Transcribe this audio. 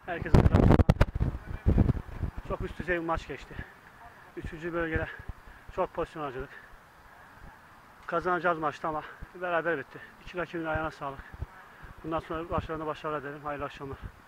Herkese selam. Çok üst düzey bir maç geçti. Üçüncü bölgede çok pozisyon harcadık. Kazanacağız maçta ama beraber bitti. İki rakibin ayağına sağlık. Bundan sonra başlarına başarılar dilerim. Hayırlı akşamlar.